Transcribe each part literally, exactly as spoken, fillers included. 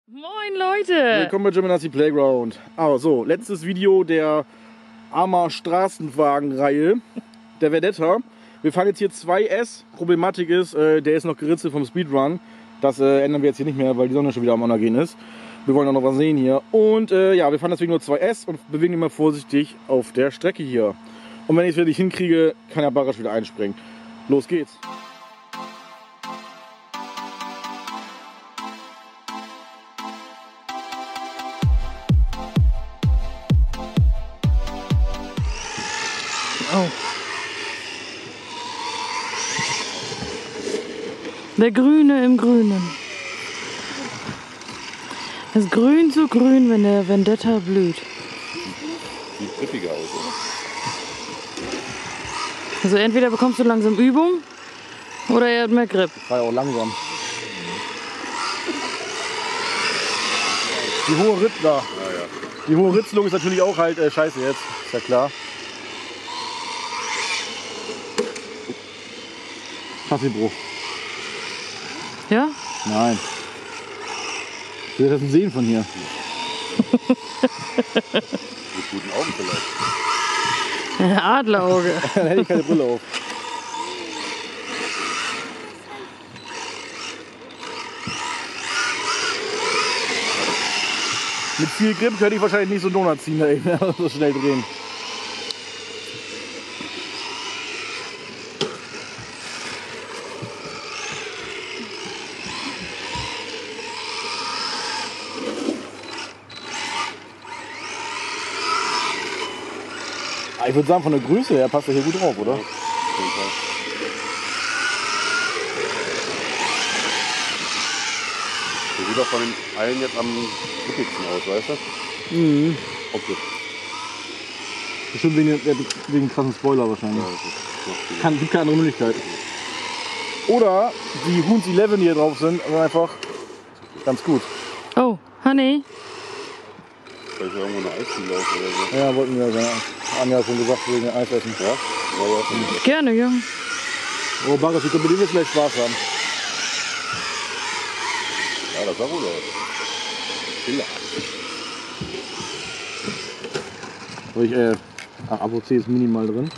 Moin Leute! Willkommen bei German Nazi Playground. Also, letztes Video der Armer Straßenwagen-Reihe, der Vendetta. Wir fahren jetzt hier zwei S. Problematik ist, äh, der ist noch geritzelt vom Speedrun. Das äh, ändern wir jetzt hier nicht mehr, weil die Sonne schon wieder am Untergehen ist. Wir wollen auch noch was sehen hier. Und äh, ja, wir fahren deswegen nur zwei S und bewegen immer vorsichtig auf der Strecke hier. Und wenn ich es wieder nicht hinkriege, kann der Barasch wieder einspringen. Los geht's! Oh. Der Grüne im Grünen. Das Grün so grün, wenn der Vendetta blüht. Sieht grippiger aus, oder? Also entweder bekommst du langsam Übung oder er hat mehr Grip. War ja auch langsam. Die hohe Ritzler. Ja, ja. Die hohe Ritzlung ist natürlich auch halt äh, scheiße jetzt, ist ja klar. Chassisbruch. Ja? Nein. Ich will das denn sehen von hier. Mit guten Augen vielleicht. Adlerauge. Dann hätte ich keine Brille auf. Mit viel Grip könnte ich wahrscheinlich nicht so einen Donut ziehen, da eben so schnell drehen. Ich würde sagen, von der Größe her passt er hier gut drauf, oder? Ja, auf jeden Fall. Der sieht auch von den allen jetzt am wichtigsten aus, weißt du? Mhm. Okay. Bestimmt wegen, wegen krassen Spoiler wahrscheinlich. Ja, das ist noch viel. Kann, gibt keine andere Möglichkeit. Oder die Huns elf, die hier drauf sind, sind einfach ganz gut. Oh, Honey. Vielleicht irgendwo eine Eisdiele aus oder so. Ja, wollten wir ja. Anja hat schon gesagt, wegen Eis essen. Ja? Ja, ja. Gerne, ja. Oh, Baris, wir können mit dem jetzt vielleicht Spaß haben. Ja, das sah gut aus. Killer. Habe ich, äh, A O C ist minimal drin.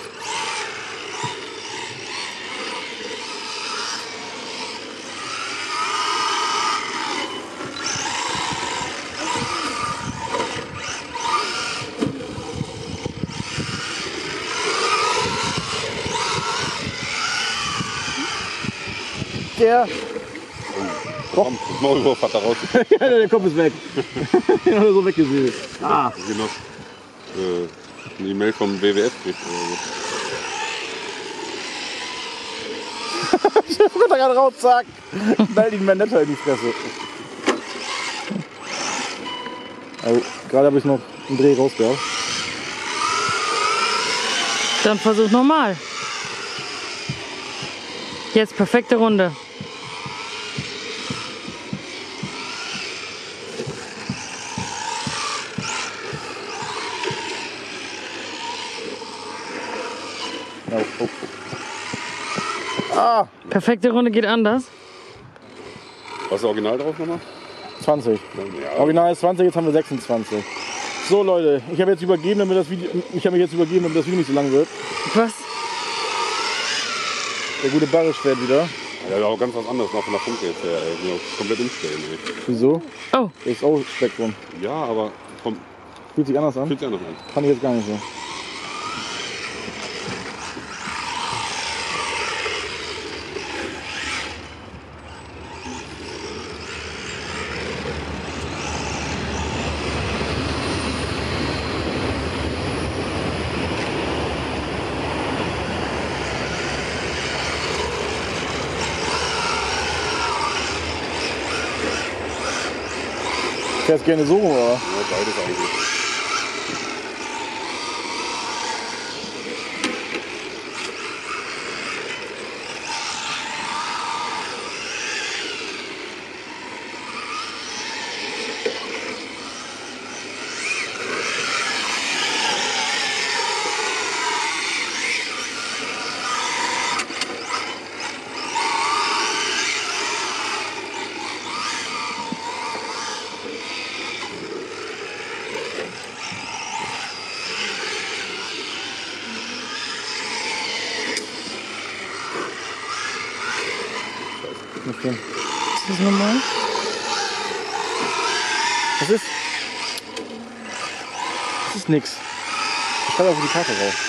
Der. Komm, das Maulwurf hat da raus. Ja, der Kopf ist weg. Den hat er so weggesehen. Ah. Ich noch äh, eine E-Mail vom W W F kriegt oder so. Chef runter gerade raus, zack. Knallt ihn Vendetta in die Fresse. Also, gerade habe ich noch einen Dreh rausgehabt. Dann versuch nochmal. Jetzt perfekte Runde. Oh, oh, oh. Ah, Perfekte Runde geht anders. Was ist Original drauf nochmal? zwanzig. Ja, Original ist zwanzig, jetzt haben wir sechsundzwanzig. So Leute, ich habe jetzt übergeben, damit das Video, ich habe mich jetzt übergeben, damit das Video nicht so lang wird. Was? Der gute Barisch fährt wieder. ja, auch ganz was anderes noch von der Funke jetzt her. Ey. Ich bin auch komplett umstellen. Ey. Wieso? Oh, Der ist auch Spektrum. Ja, aber vom, Fühlt sich anders an? fühlt sich anders an. Fand ich jetzt gar nicht so. Fährst gerne so, oder? Ja, beides eigentlich. denn? Ist das normal? Das ist. Das ist nix. Ich schreibe auf die Karte drauf.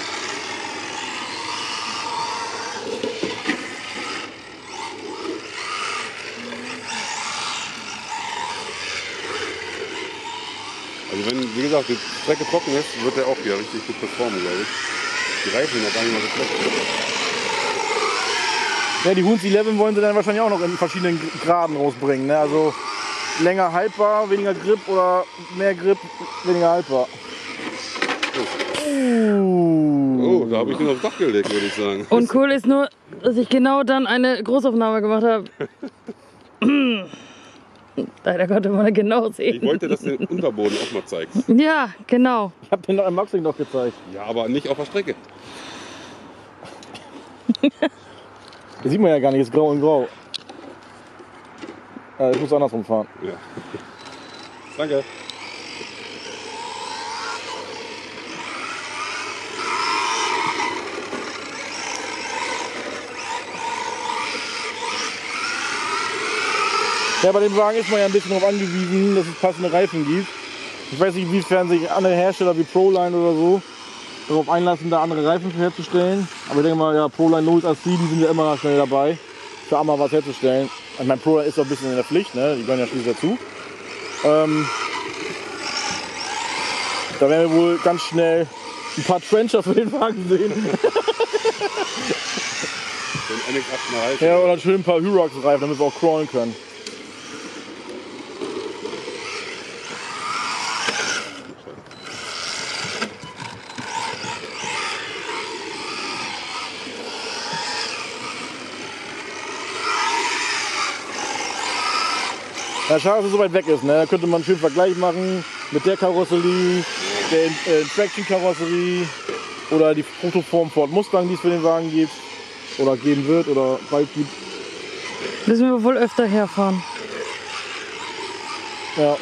Also wenn, wie gesagt, die Strecke trocken ist, wird der auch wieder richtig gut performen, glaube ich. Die Reifen sind ja gar nicht mal so schlecht. Ja, die Huns elf wollen sie dann wahrscheinlich auch noch in verschiedenen Graden rausbringen. Ne? Also länger haltbar, weniger Grip oder mehr Grip, weniger haltbar. Oh, oh da habe ich den aufs Dach gelegt, würde ich sagen. Und cool ist nur, dass ich genau dann eine Großaufnahme gemacht habe. Leider konnte man genau sehen. Ich wollte, dass du den Unterboden auch mal zeigst. Ja, genau. Ich habe den noch im Maxing noch gezeigt. Ja, aber nicht auf der Strecke. Das sieht man ja gar nicht, ist grau und grau. Äh, ich muss andersrum fahren. Ja. Danke. Ja, bei dem Wagen ist man ja ein bisschen darauf angewiesen, dass es passende Reifen gibt. Ich weiß nicht, inwiefern sich andere Hersteller wie Proline oder so darauf einlassen, da andere Reifen herzustellen. Aber ich denke mal, ja, Proline null acht sieben sind ja immer schnell dabei, für einmal was herzustellen. Ich meine, Proline ist doch ein bisschen in der Pflicht, ne? Die gehören ja schließlich dazu. Ähm, da werden wir wohl ganz schnell ein paar Trencher für den Wagen sehen. Den N X achthundertdreißig. Ja, oder schön ein paar Hyrox-Reifen, damit wir auch crawlen können. Ja, schade, dass es so weit weg ist. Ne? Da könnte man einen schönen Vergleich machen mit der Karosserie, der äh, Traction-Karosserie oder die Protoform Ford Mustang, die es für den Wagen gibt oder geben wird oder bald gibt. Müssen wir wohl öfter herfahren. Ja.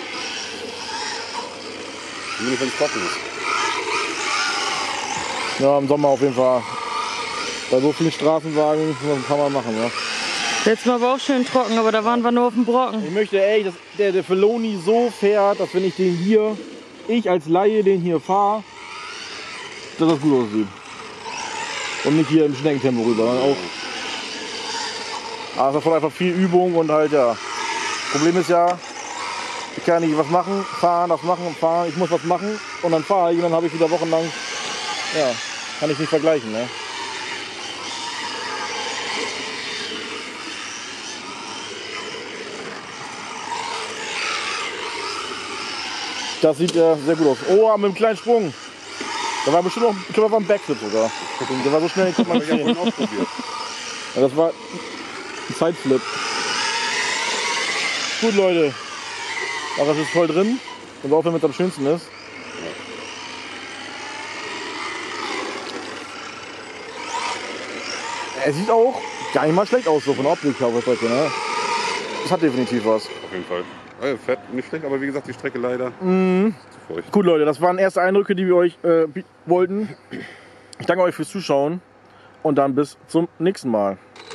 Zumindest wenn es trocken ist. Ja, im Sommer auf jeden Fall. Bei so vielen Straßenwagen kann man machen. Ja. Letztes Mal war auch schön trocken, aber da waren wir nur auf dem Brocken. Ich möchte ey, dass der, der Feloni so fährt, dass wenn ich den hier, ich als Laie den hier fahre, dass das gut aussieht. Und nicht hier im Schneckentempo rüber. Auch. Aber es erfordert einfach viel Übung und halt ja. Problem ist ja, ich kann nicht was machen, fahren, das machen, fahren, ich muss was machen und dann fahre ich und dann habe ich wieder wochenlang, ja, kann ich nicht vergleichen. Ne? Das sieht ja sehr gut aus. Oh, mit einem kleinen Sprung. Da war bestimmt noch ein clever ein Backflip sogar. Der war so schnell, den konnte man nicht sehen. Ja, das war ein Sideflip. Gut, Leute. Aber das ist voll drin. Und auch wenn es am schönsten ist. Er sieht auch gar nicht mal schlecht aus, so von der Optik her. Ne? Das hat definitiv was. Auf jeden Fall. Also fett, nicht schlecht, aber wie gesagt, die Strecke leider Mhm. zu feucht. Gut, Leute, das waren erste Eindrücke, die wir euch äh, wollten. Ich danke euch fürs Zuschauen und dann bis zum nächsten Mal.